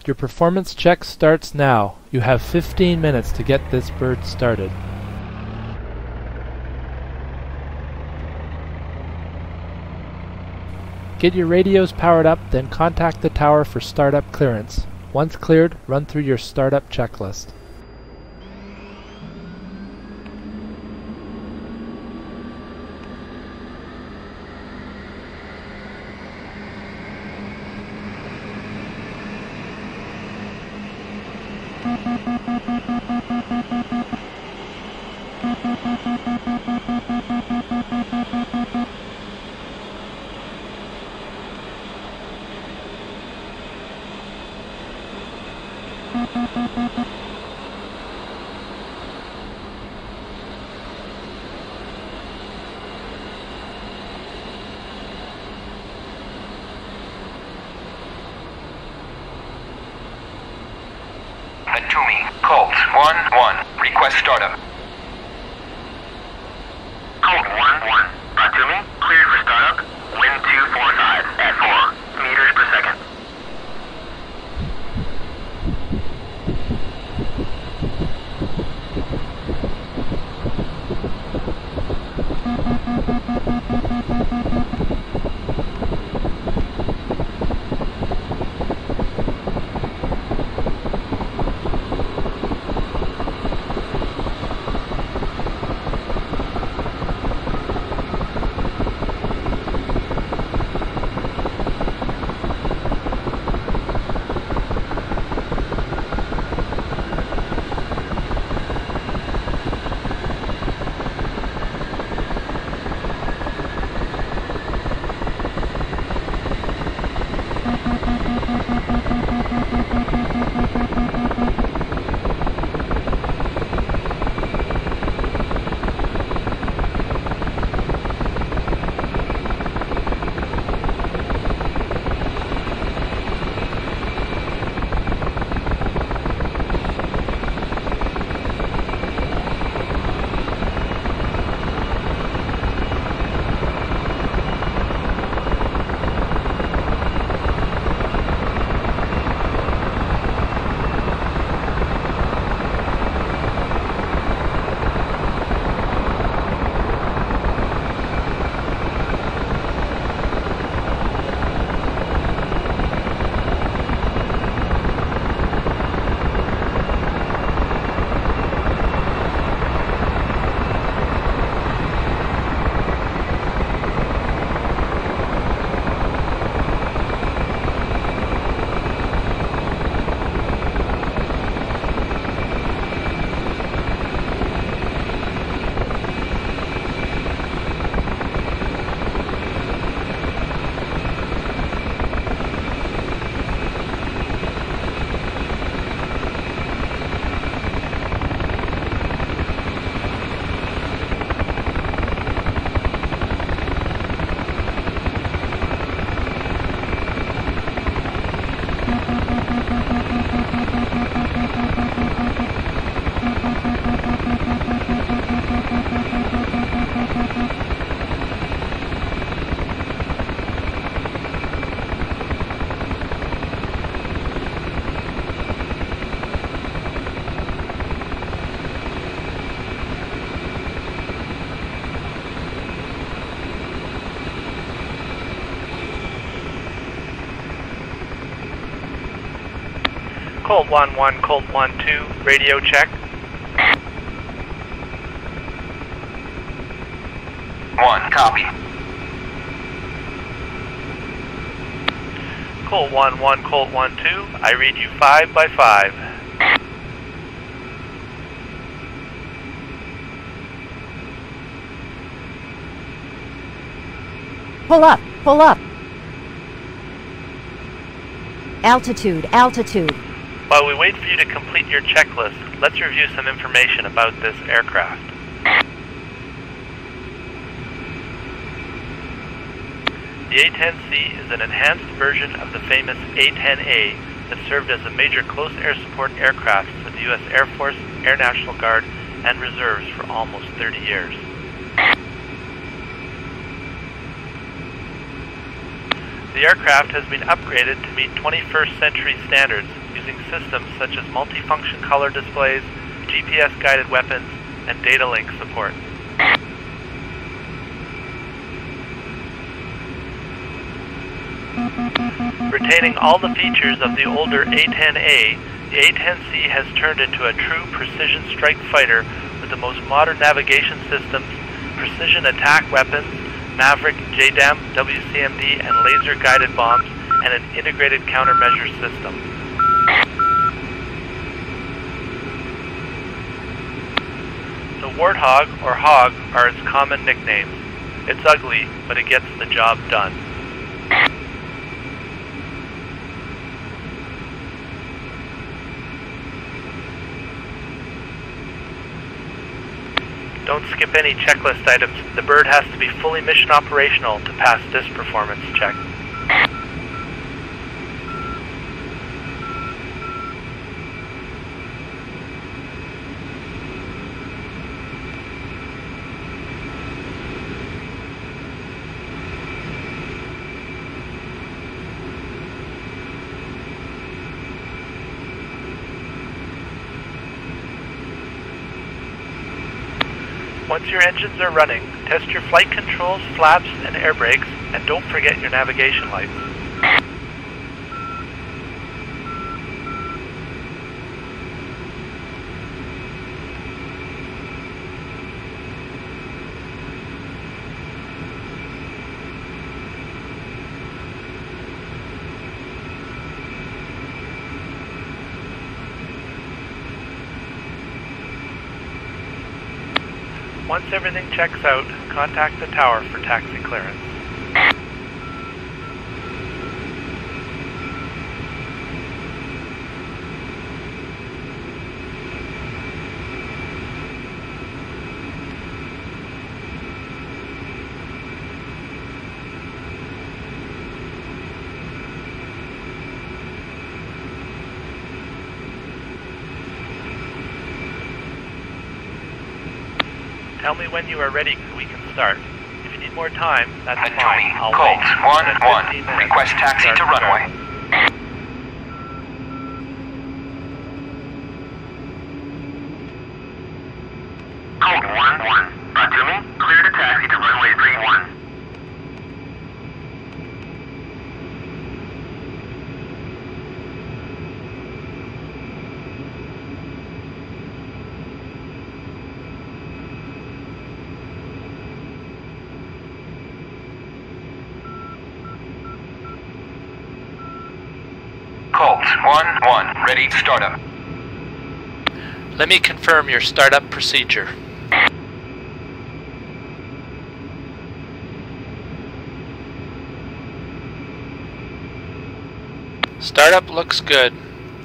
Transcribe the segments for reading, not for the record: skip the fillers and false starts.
Your performance check starts now. You have 15 minutes to get this bird started. Get your radios powered up, then contact the tower for startup clearance. Once cleared, run through your startup checklist. Colt 1-1, request startup. Colt 1-1, Atumi, cleared for startup, wind 245 at 4 meters per second. Colt 1-1, Colt 1-2, radio check. 1, copy. Colt 1-1, Colt 1-2, I read you 5 by 5. Pull up, pull up. Altitude, altitude. While we wait for you to complete your checklist, let's review some information about this aircraft. The A-10C is an enhanced version of the famous A-10A that served as a major close air support aircraft for the U.S. Air Force, Air National Guard, and Reserves for almost 30 years. The aircraft has been upgraded to meet 21st century standards using systems such as multifunction color displays, GPS-guided weapons, and data link support. Retaining all the features of the older A-10A, the A-10C has turned into a true precision strike fighter with the most modern navigation systems, precision attack weapons, Maverick, JDAM, WCMD, and laser-guided bombs, and an integrated countermeasure system. The Warthog, or Hog, are its common nicknames. It's ugly, but it gets the job done. Don't skip any checklist items. The bird has to be fully mission operational to pass this performance check. Once your engines are running, test your flight controls, flaps, and air brakes, and don't forget your navigation lights. Once everything checks out, contact the tower for taxi clearance. Tell me when you are ready so we can start. If you need more time, that's fine. I'll Colt, wait. 1-1. Request taxi to runway. Colt 1-1. Batumi, clear to taxi to runway 31. Colt, 1-1. Ready, startup. Let me confirm your startup procedure. Startup looks good.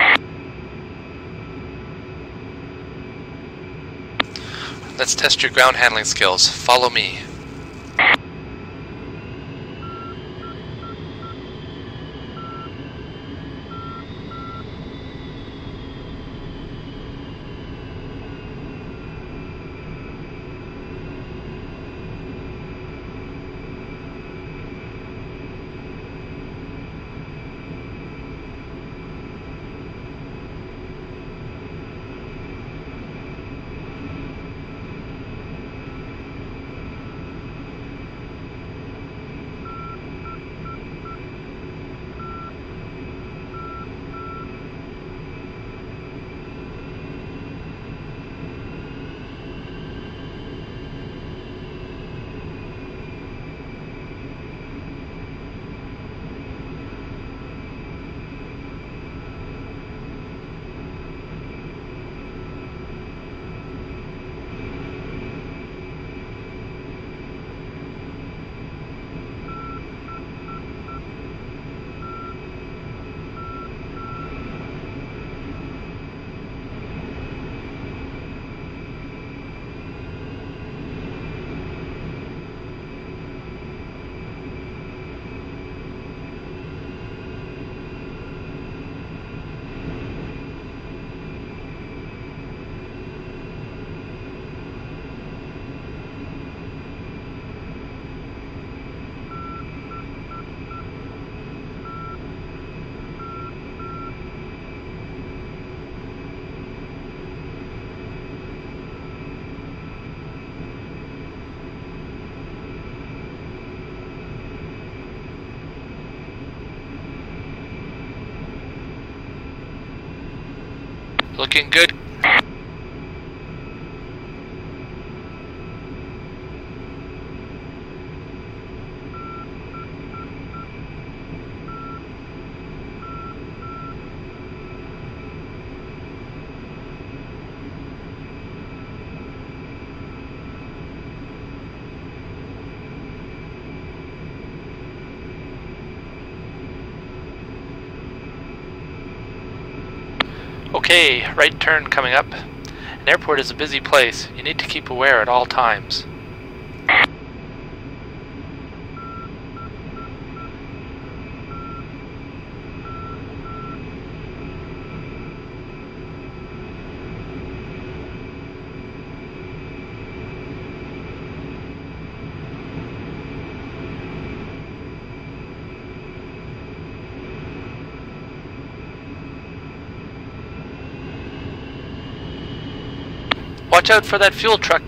Let's test your ground handling skills. Follow me. Looking good. Okay, right turn coming up. An airport is a busy place. You need to keep aware at all times. Watch out for that fuel truck.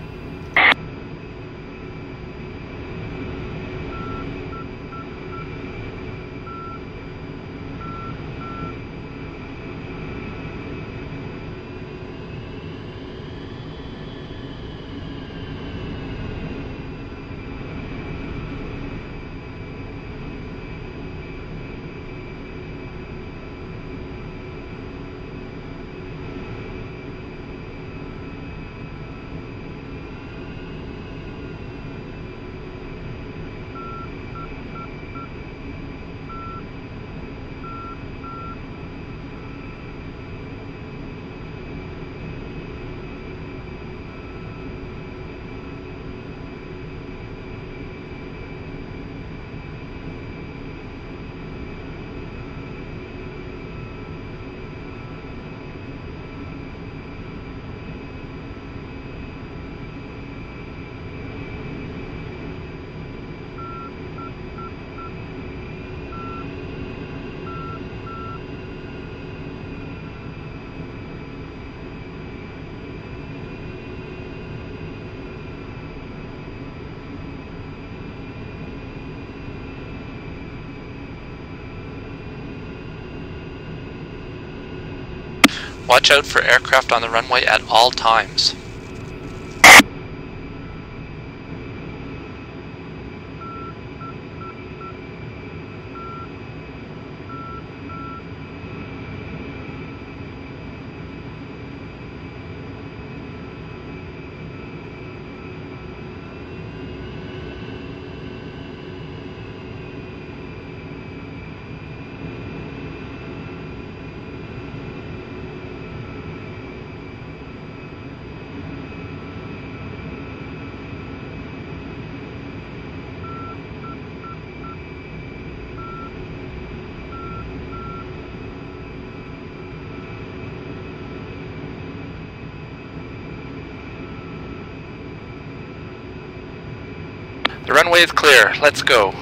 Watch out for aircraft on the runway at all times. The runway is clear. Let's go.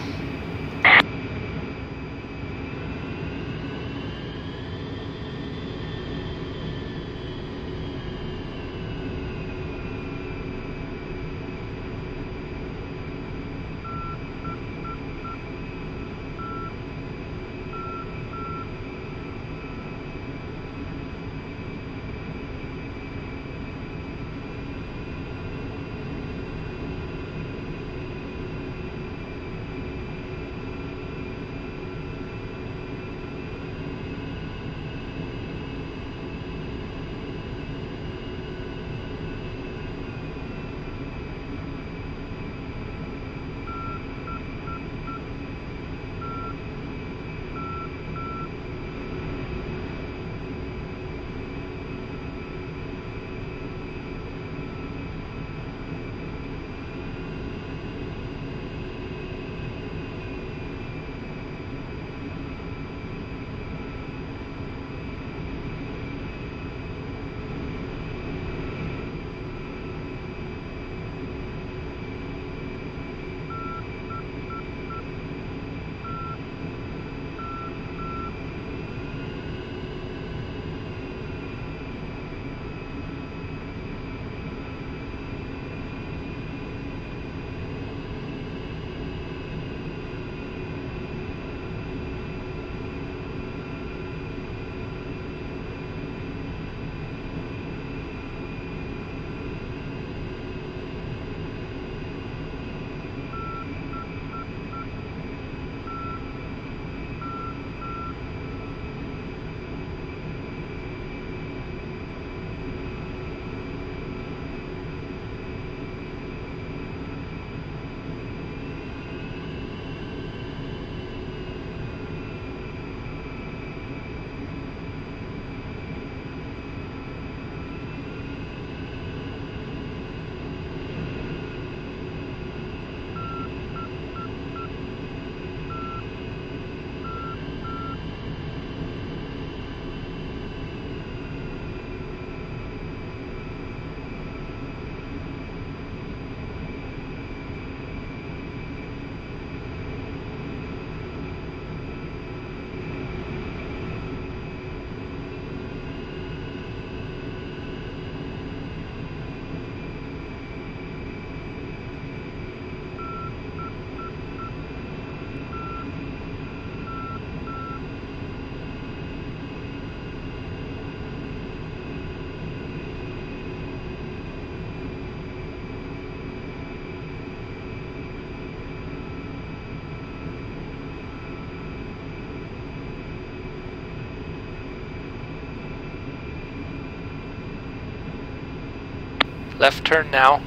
Left turn now.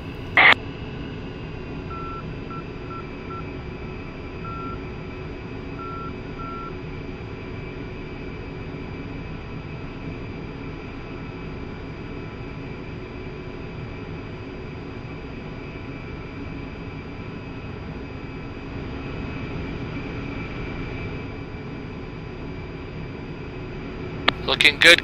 Looking good.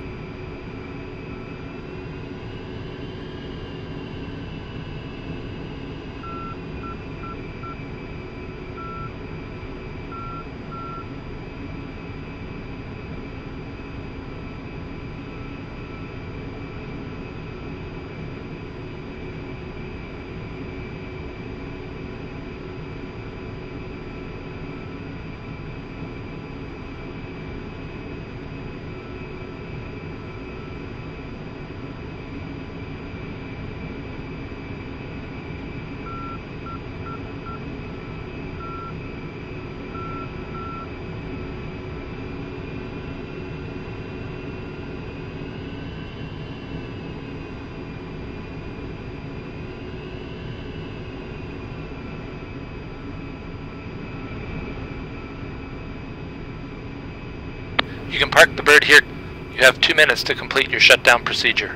You can park the bird here. You have 2 minutes to complete your shutdown procedure.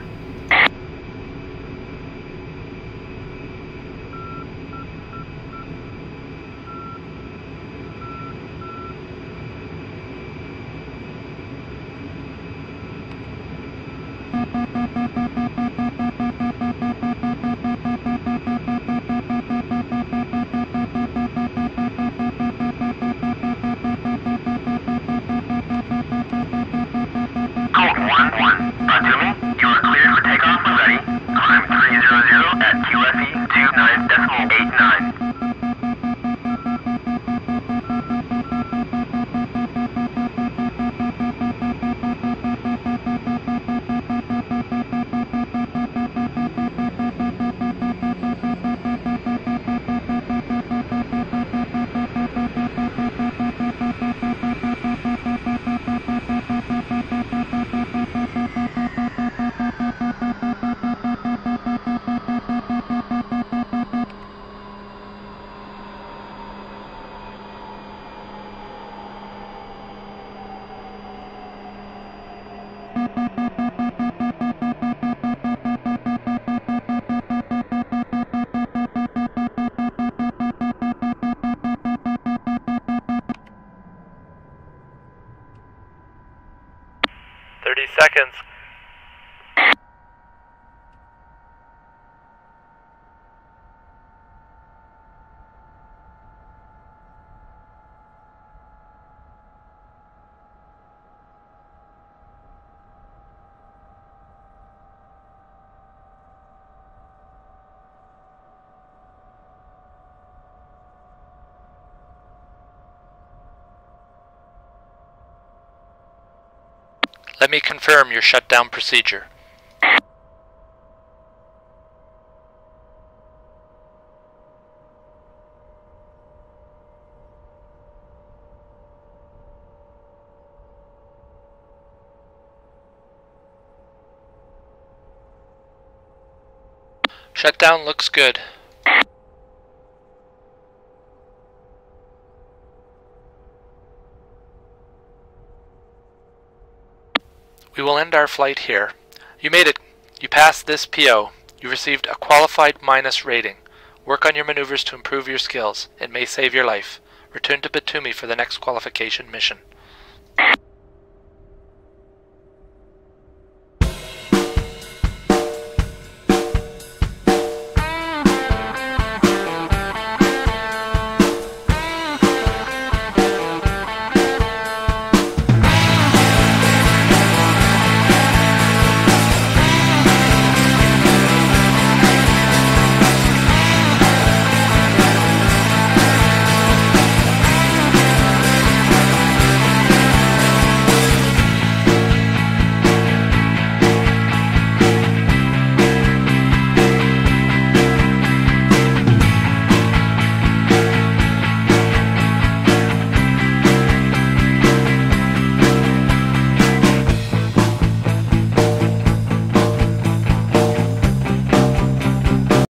Seconds. Let me confirm your shutdown procedure. Shutdown looks good. We will end our flight here. You made it. You passed this PO. You received a qualified minus rating. Work on your maneuvers to improve your skills. It may save your life. Return to Batumi for the next qualification mission.